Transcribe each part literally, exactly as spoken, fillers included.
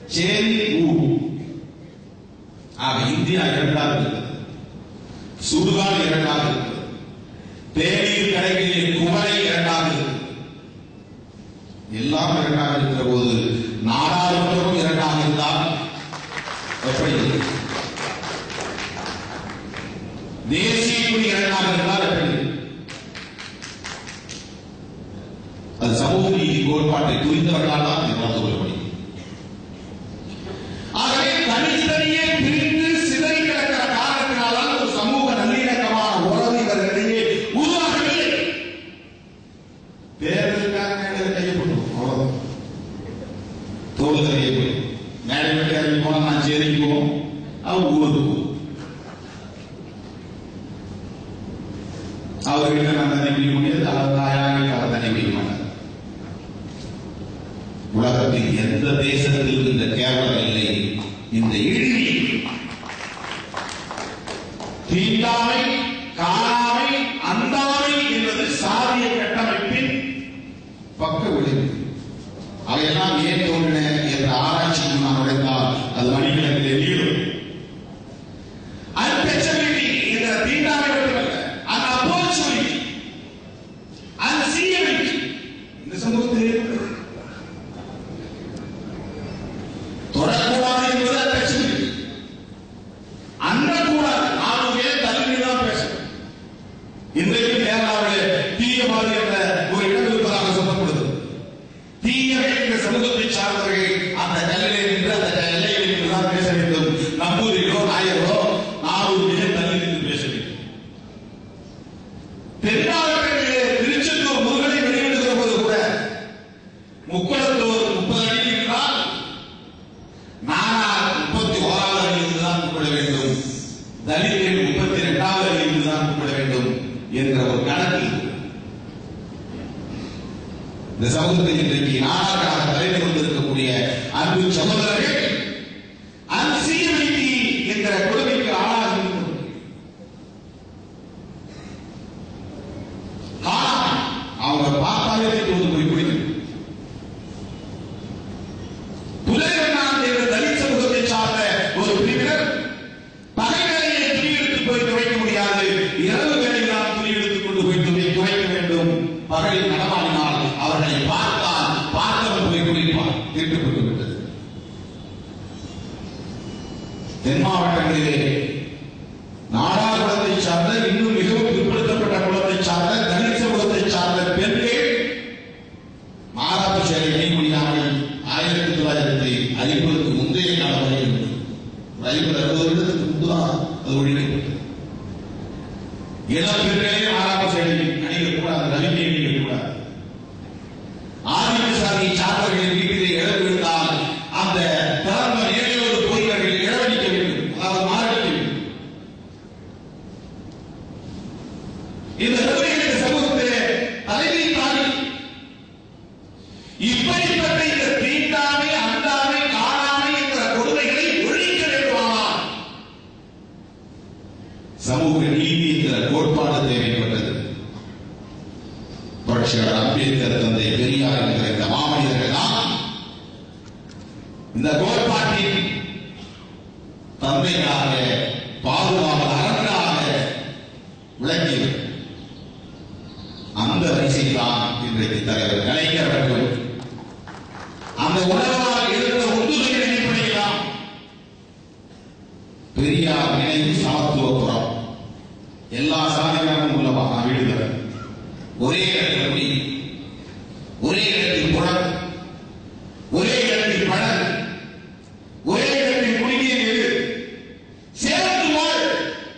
சேரி ஊர். ஆக இந்தியா இரண்டாவது இருக்கிறது, சுடுகாடு இரண்டாவது இருக்கிறது, தேநீர் கடைகளில் குமரை இரண்டாவது இருக்கிறது. எல்லாம் இரண்டாக இருக்கிற போது நாடாளுமன்றம் இரண்டாக இருந்தால் எப்படி? தேசிய கொடி இரண்டாக இருந்தால் எப்படி? அது சமூக நீதி கோட்பாட்டை புரிந்தவர்களால் தான் நடந்து கொள்ள முடியும். ஆகவே தனித்தனியே பிரிந்து சிதறி கிடக்கிற காரணத்தினால்தான் ஒரு சமூக நல்லிணக்கமான உறவு இவர்களிடையே உருவாகவில்லை. தேர்தலுக்காக கையப்படும் அவ்வளவுதான். தோல்தலையே போய் மேடை வெட்டி இறங்கி போனா நான் சேரிக்கு போவோம், அவங்க ஊருக்கு போவோம். அவர்கிட்ட நான் தனி பிடிக்க முடியாது, அவர் தனி பிடிக்க மாட்டார். உலகத்தில் எந்த தேசத்தில் இந்த கேவலம் இல்லை. இந்த இழிவு, தீண்டாமை, காணாமை, அந்தாமை என்பது சாதிய கட்டமைப்பின் பக்க விளைவு. அவையெல்லாம் ஏன் தோன்றின என்ற ஆராய்ச்சிக்கு நான் உழைத்தால் அது மணிக்கிழமையிலே நீளும். அன்பெச்சபிலிட்டி என்ற தீண்டாமை மட்டுமல்ல, அந்த அப்போர்ச்சுனிட்டி, அந்த சீரியபிலிட்டி இந்த சமூகத்தில் தொடக்கூடாது என்பது அன்பெச்சபிலிட்டி. அண்ணக்கூடாது, நானும் ஏன் தகுதிதான் பேசுறேன். இன்றைக்கு கேரளாவிலே தீயவாதி என்ற ஒரு இடம் இருப்பதாக சொல்லப்படுது. தீயவை இந்த சமூகத்தை சார்ந்தவர்கள் அந்த கல்லிலே நின்று அந்த எல்லையில் நின்றுதான் பேச வேண்டும். நம்பூரிலோ நாயரோ நானூறு தள்ளி நின்று பேச வேண்டும். தென்மாவட்டங்களிலே திருச்செந்தூர் முருகனை வெளியிடுகிற போது கூட முக்குளத்தூர் முப்பது அடி என்றால் நானார் முப்பத்தி ஓராவது அடியில் தான் கூப்பிட வேண்டும், தலித்தில் முப்பத்தி இரண்டாவது அடியில் தான் கூப்பிட வேண்டும் என்ற ஒரு கணக்கு இந்த சமூகத்தில் இன்றைக்கு நாடாக்காக தலைமை கொண்டிருக்கக்கூடிய அன்பு சகோதரர்கள் அன்சீனிட்டி என்ற கொடுமைக்கு ஆளாக அவங்க பார்த்தாலே தோது போய் குடிக்கும். புலைவனான் என்ற தலித் சமூகத்தை சார்ந்த ஒரு பிரிவினர் பகை வேலையை துணி எடுத்து போய் துவைக்க முடியாது, இரவு வேலையினால் துணி எடுத்துக் கொண்டு போய் துணி துவைக்க வேண்டும். பகலில் நடமாடினால் அவர்களை பார்த்தால் பார்த்தவர் போய் குடிப்பார். தீட்டுப்பட்டு விட்டது. தென் மாவட்டங்களிலே நாடார் குலத்தை சார்ந்த, இன்னும் மிகவும் பிற்படுத்தப்பட்ட குலத்தை சார்ந்த, தலித் சமூகத்தை சார்ந்த பெண்கள் மாறாப்பு சேலை அணிய முடியாமல் ஆயிரத்தி தொள்ளாயிரத்தி ஐம்பதுக்கு முந்தைய காலத்தில் ஐம்பது அறுபது வருடத்துக்கு முன்புதான் அது ஒழிக்கப்பட்டது. இளம் பெண்களே மாறாப்பு சேலை அணியக்கூடாது, ரவிக்கை அணியக்கூடாது. ஆதிக்க சாதியை சார்ந்தவர்களின் வீட்டிலே இழப்பு இருந்தால் அந்த பிறந்த ஏழையோடு போய் அவர்கள் இழவடிக்க வேண்டும், அதாவது மாரடிக்க வேண்டும். இந்த நிலையில் சமூகத்திலே தலைமை தாண்டி இப்படிப்பட்ட இந்த தீண்டாமை, அந்தாமை, காணாமை என்ற கொடுமைகளை ஒழிக்க வேண்டுமானால் சமூக நீதி என்ற கோட்பாடு தேவைப்பட்டது. புரட்சியாளர் அம்பேத்கர், தந்தை பெரியார் என்கிற இந்த மாமனிதர்கள் தான் இந்த கோட்பாட்டின் தந்தையாக, பாதுகாவல் அரங்கராக விளங்கியது. அந்த வரிசையில் தான் இன்றைக்கு தலைவர் கலைஞர் அவர்கள் அந்த உணர்வால் இருந்த ஒத்துழைப்பின் அடிப்படையில் பெரியார் நினைவு சமத்துவபுரம் எல்லா சாதிகளும் உள்ளவா வீடுகள் ஒரே இடத்தில் குடி, ஒரே இடத்தில் குளம், ஒரே இடத்தில் பழம், ஒரே இடத்தில் குடிநீர், சேர்ந்து வாழ்.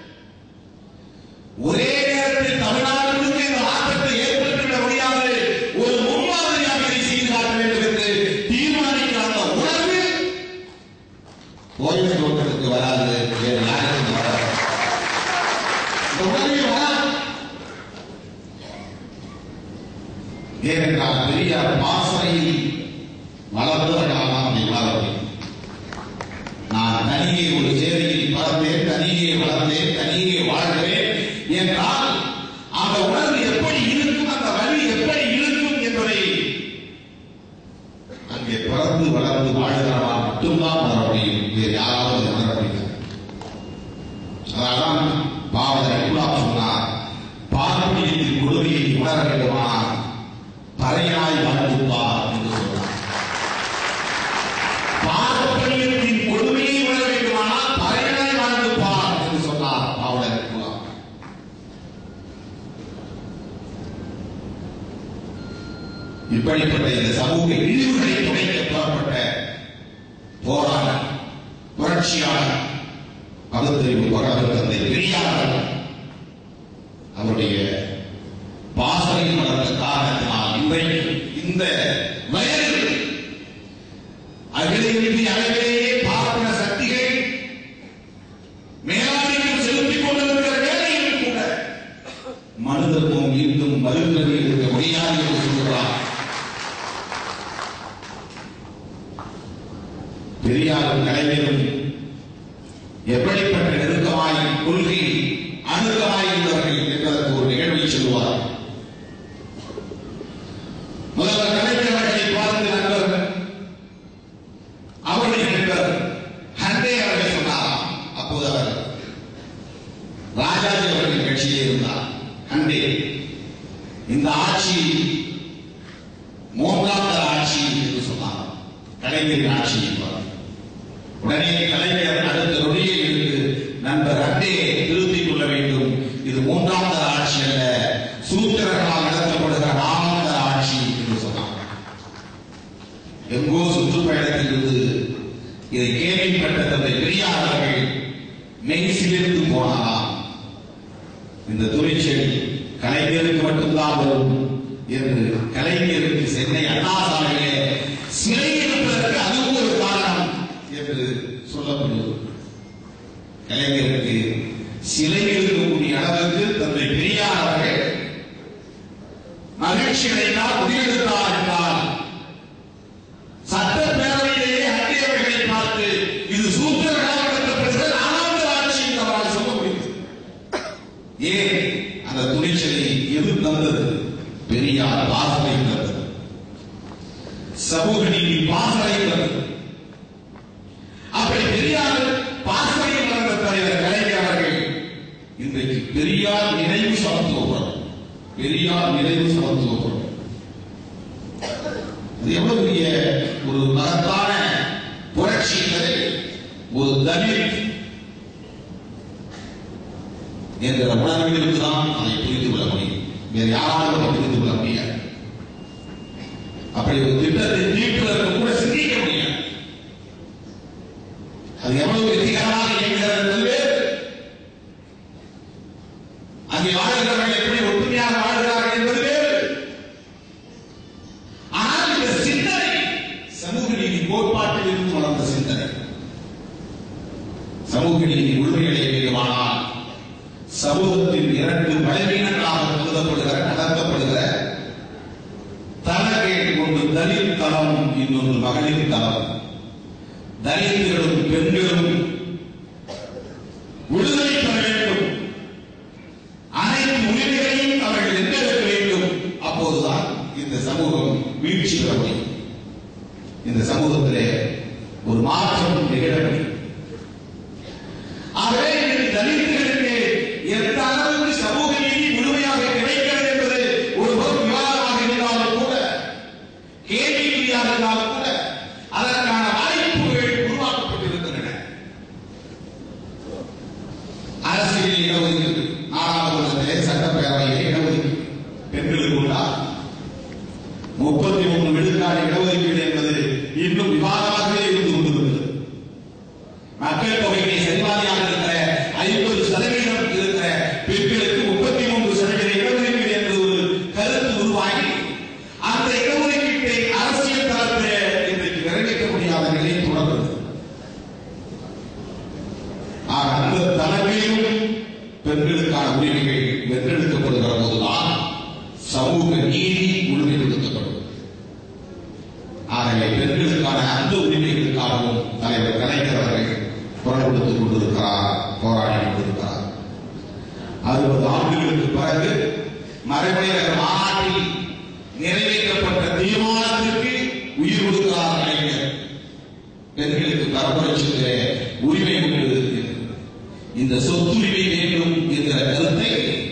ஒரே நேரத்தில் தமிழ்நாடு முழுக்க இந்த ஆட்டத்தை ஏற்பட்டுவிட முடியாது, ஒரு முன்மாதிரியாக இதை செய்து காட்ட வேண்டும் என்று தீர்மானிக்கிற அந்த உணர்வு கோயில் மக்களுக்கு வராது, வேறு யாருக்கும் வராது. இந்த உணர்வு வராது. ஏனென்றால் பெரியார் பாசறையில் வளர்ந்தவர்களால் அதை வளர்ந்தேன். நான் தனியே ஒரு சேரியில் வளர்ந்தேன், தனியே வளர்ந்தேன், தனியே வாழ்கிறேன் என்றால் அந்த உணர்வு எப்படி இருக்கும், அந்த வழி எப்படி இருக்கும் என்பதை அங்கே பிறந்து வளர்ந்து வாழ்கிறவர்கள் மட்டும்தான் உணர முடியும். வேறு யாராவது உணர முடியாது. அதனால்தான் பாவலர் இப்ராஹிம் சொன்னார், பார்ப்பனியத்தின் கொடுமையை உணர வேண்டுமானால் பறையாய் வாழ்ந்துப்பார் என்று சொன்னார். பார்ப்பனியத்தின் கொடுமையை உணர வேண்டுமானால் பறையாய் வாழ்ந்துப்பார் என்று சொன்னார் பாவலர் இப்ராஹிம். இப்படிப்பட்ட இந்த சமூக இழிவுகளை துடைக்க புறப்பட்ட போராளர், புரட்சியாளர், பகுத்தறிவு பகவல் தந்தை பெரியார் அவருடைய பாசறையில் வளர்ந்த காரணத்தினால் இன்றைக்கு இந்த வயதில் அகிலி அளவிலேயே பார்க்கிற சக்திகள் மேலாண்மையில் செலுத்திக் கொண்டிருக்கிற வேலையில் கூட மனிதர்க்கும் இன்னும் மறுபடி இருக்க முடியாது என்று சொல்கிறார். பெரியாரும் கலைஞரும் எப்படிப்பட்ட நெருக்கமாய் கொள்கை அணுக்கமாய் இருந்தவர்கள் என்பதற்கு ஒரு நிகழ்வை சொல்லுவார். முதல்வர் கலைஞர் அவர்களை பார்த்து நண்பர் அவருடைய நண்பர் ஹண்டே அவர்கள் சொன்னார். அப்போது அவர் ராஜாஜி அவர்களின் கட்சியிலே இருந்தார். ஹண்டே, இந்த ஆட்சி மூன்றாம் தர ஆட்சி என்று சொன்னார். கலைஞரின் ஆட்சி என்பார். உடனே கலைஞர் அடுத்த நொடியில் இருந்து நண்பர் ஹண்டே திருத்திக் கொள்ள வேண்டும், இது மூன்றாம் தர ஆட்சி அல்ல, சூத்திரர்களால் நடத்தப்படுகிற நாலாம் தர ஆட்சி என்று சொன்னார். எங்கோ சுற்றுப்பயணத்தில் இருந்து இதை கேள்விப்பட்ட தந்தை பெரியார் அவர்கள் மெய்சிலிருந்து போனாராம். இந்த துணிச்சல் கலைஞருக்கு மட்டும்தான் வரும் என்று கலைஞருக்கு சென்னை அண்ணா சாலையிலே சிலை இருப்பதற்கு அதுவும் ஒரு காரணம் என்று சொல்லப்படுவது. கலைஞருக்கு சிலை இருக்கக்கூடிய அளவுக்கு தந்தை பெரியார் அவர்கள் மகிழ்ச்சி அடைந்தால் முடிவெடுத்தார் என்றால் சட்டப்பேரவையிலேயே ஹண்டே அவர்களை பார்த்து இது சூத்திரர்களால் நடத்தப்படுகிற நான்காவது ஆட்சி என்று அவரால் சொல்ல முடியும். ஏன் அந்த துணிச்சலை எது தந்தது? பெரியார் பாசறை தந்தது, சமூக நீதி பாசறை தந்தது. அப்படி பெரியார் பாசறையில் வளர்ந்த தலைவர் கலைஞர் அவர்கள் இன்றைக்கு பெரியார் நினைவு சமத்துவம், பெரியார் நினைவு சமத்துவம் அது எவ்வளவு பெரிய ஒரு மகத்தான புரட்சி என்பதை ஒரு தலித் என்ற உணர்விலிருந்து தான் அதை புரிந்து கொள்ள முடியும். வேறு யாராலும் அதை புரிந்து கொள்ள முடியாது. அப்படி ஒரு திட்டத்தை தீர்ப்பதற்கு கூட சிந்திக்க முடியாது. அது எவ்வளவு வெற்றிகரமாக இயங்குகிறது என்பது அங்கே வாழ்கிறவர்கள் எப்படி ஒற்றுமையாக வாழ்கிறார்கள் என்பது வேறு. ஆனால் இந்த சிந்தனை சமூக நீதி கோட்பாட்டில் இருந்து வளர்ந்த சிந்தனை. சமூக நீதி உரிமைகளை வேண்டுமானால் சமூகத்தின் இரண்டு பலவீனங்களாக கருதப்படுகிற நடத்தப்படுகிற தலங்கள், ஒன்று தலித் தளம், இன்னொன்று மகளிர் தளம். தலித்துகளும் பெண்களும் விடுதலை பெற வேண்டும், அனைத்து உரிமைகளையும் அவர்கள் வென்றெடுக்க வேண்டும். அப்போதுதான் இந்த சமூகம் வீழ்ச்சி பெற முடியும். இந்த சமூகத்திலே ஒரு மாற்றம் நிகழ முடியும். ஆகவே தலித்துகளுக்கு எந்த அளவுக்கு சமூக நீதி முழுமையாக கிடைக்கிறது என்பது ஒரு விவாதமாக இருந்தாலும் கூட, கேள்விக்குறியாக இருந்தாலும் கூட அதற்கான வாய்ப்புகள் உருவாக்கப்பட்டிருக்கின்றன. அரசியல் இடஒதுக்கீடு, நாடாளுமன்றத்திலே சட்டப்பேரவையிலே இடஒதுக்கீடு பெண்களுக்கு உண்டா? முப்பத்தி மூன்று விழுக்காடு இடஒதுக்கீடு என்பது இன்னும் விவாதமாகவே இருந்து கொண்டிருக்கிறது. மக்கள் தொகையை சரிபாதியாக இருக்கிற ஐம்பது சதவீதம் இருக்கிற பெண்களுக்கு முப்பத்தி மூன்று சதவீத இடஒதுக்கீடு என்ற ஒரு கருத்து உருவாகி அந்த இடஒதுக்கீட்டை அரசியல் தளத்தில் இன்றைக்கு நிறைவேற்ற முடியாத நிலை தொடர்கிறது. ஆக அந்த தலைமையிலும் பெண்களுக்கான உரிமைகள் வென்றெடுக்கப்படுகிற போதுதான் சமூக நீதி முழுமைப்படுத்தப்படும். ஆகவே பெண்களுக்கான அந்த உரிமைகளுக்காகவும் தலைவர் கலைஞர் அவர்கள் குரல் கொடுத்துக் கொண்டிருக்கிறார், போராடி கொண்டிருக்கிறார். அறுபது ஆண்டுகளுக்கு பிறகு மறைமலைநகர் மாநாட்டில் நிறைவேற்றப்பட்ட தீர்மானத்திற்கு உயிர் கொடுக்கிறார் கலைஞர். பெண்களுக்கு பரம்பரை சொல்கிற உரிமை உண்டு. இந்த சொத்துரிமை வேண்டும் என்ற கருத்தை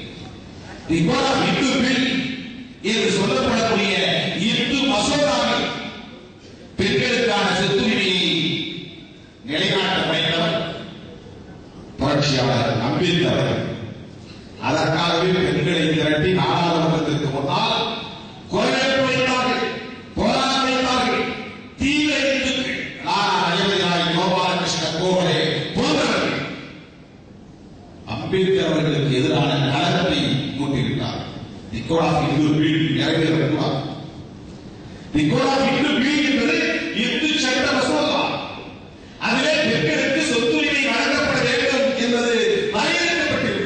என்று சொல்லப்படக்கூடிய இந்து மசோதாவில் பெண்களுக்கான சொத்துரிமையை நிலைநாட்ட முனைந்தவர் புரட்சியாளர் அம்பேத்கர். அதற்காகவே பெண்களை திரட்டி நாடாளுமன்றத்திற்கு முன்னால் குரல் வைத்தார்கள், போராட வைத்தார்கள். தீவிர இந்துக்கள் அயோத்தியாய் கோபாலகிருஷ்ண கோகலே போன்றவர்கள் அம்பேத்கர் அவர்களுக்கு எதிரான கலகத்தை மூட்டிவிட்டார். The code of Hindu bill நிறைவேற்றப்பட்டார். The code of Hindu bill என்பது இந்து சட்ட மசோதா. அதிலே பெண்களுக்கு சொத்துரிமை வழங்கப்பட வேண்டும் என்பது வரையறுக்கப்பட்டிருக்கிறது.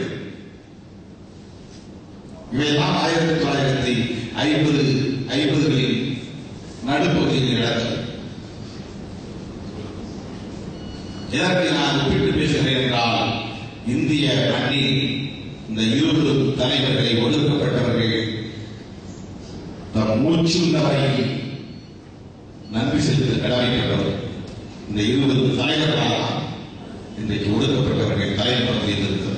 இவைதான் ஆயிரத்தி தொள்ளாயிரத்தி ஐம்பது ஐம்பதுகளில் நடுப்பகுதியில் நடந்தது. இதற்கு நான் ஒப்பிட்டு பேசுகிறேன் என்றால், இந்திய மண்ணில் இந்த இருபது தலைவர்களை ஒடுக்கப்பட்டவர்கள் தம் மூச்சுள்ள வரையில் நன்றி செலுத்த கடமைப்பட்டவர்கள். இந்த இருபது தலைவர்களால் இன்றைக்கு ஒடுக்கப்பட்டவர்கள் தலைவர் இருக்கிறது.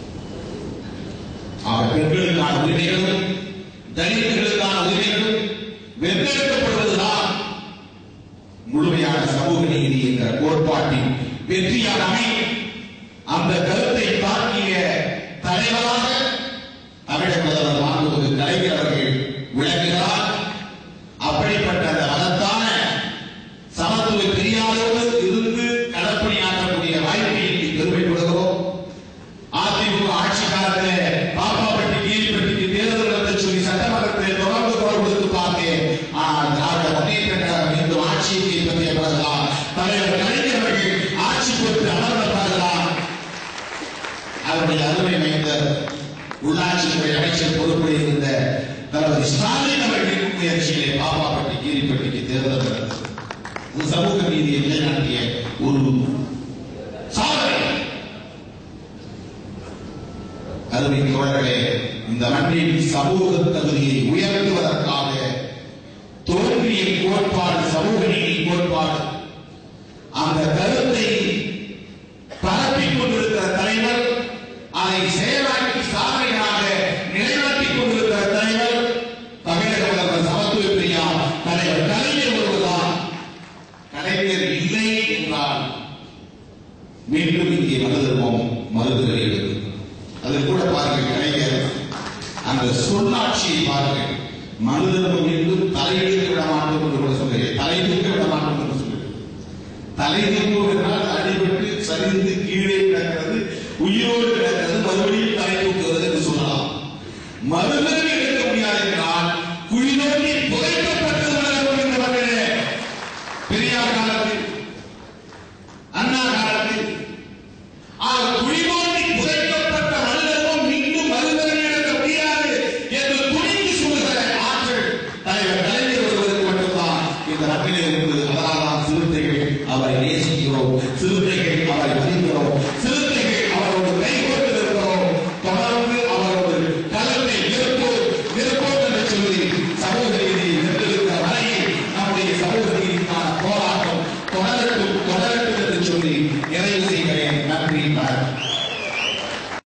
ஆக பெண்களுக்கான உரிமைகளும் தலித்துகளுக்கான உரிமைகளும் வென்றெடுக்கப்படுவதுதான் முழுமையான சமூக நீதி என்ற கோட்பாட்டின் வெற்றியான அமையும். அந்த கருத்தை தாக்கிய தலைவராக தமிழக முதல்வர் மாண்புமிகு கலைஞர் அவர்கள் விளங்குகிறார். அப்படிப்பட்ட அந்த மகத்தான சமத்துவ பெரியாரோடு இருந்து களப்பணியாற்றக்கூடிய வாய்ப்பை பெருமைப்படுகிறோம். அதிமுக ஆட்சி காலத்தில் பாப்பாப்பட்டி கீழ்பட்டிக்கு தேர்தல் நடத்த சொல்லி சட்டமன்றத்தில் தொடர்ந்து குரல் கொடுத்து பார்த்தேன். ஆனால் திராவிட முன்னேற்ற கழகம் மீண்டும் ஆட்சியை கைப்பற்றிய பிறகுதான் தலைவர் கலைஞர் அவர்கள் ஆட்சி பொறுத்து அமர்ந்த பிறகுதான் அவருடைய அருமை மைந்தர் உள்ளாட்சித்துறை அமைச்சர் பொறுப்பில் இருந்த தளபதி ஸ்டாலின் அவர்களின் முயற்சியிலே பாப்பாப்பட்டி கீழ்பட்டிக்கு தேர்தல் நடந்தது. சமூக நீதியை நிலைநாட்டிய ஒரு சாதனை. அருமை தோழர்களே, இந்த மண்ணின் சமூக தகுதியை உயர்த்துவதற்காக தோன்றிய கோட்பாடு சமூக நீதி கோட்பாடு. அந்த கருத்தை பரப்பிக் கொண்டிருக்கிற தலைவர், அதை செயலாக்கி சாதனையாக நிலைநாட்டிக் கொண்டிருக்கிற தலைவர் தமிழக முதல்வர் சமத்துவ பெரியார் தலைவர் கலைஞர் ஒருவர்தான். கலைஞர் இல்லை என்றால் மீண்டும் இங்கே மனதிருப்போம் மருந்துகள். அதில் கூட பாருங்கள், கலைஞர் அந்த சொல்லாட்சியை பாருங்கள். மனிதர்மம் என்றும் தலையெழுத்து விட மாட்டோம் என்று கூட சொல்கிறேன். தலையெழுத்து விட மாட்டோம் என்று சொல்கிறேன். தலையெழுத்து என்றால் அடிபட்டு சரிந்து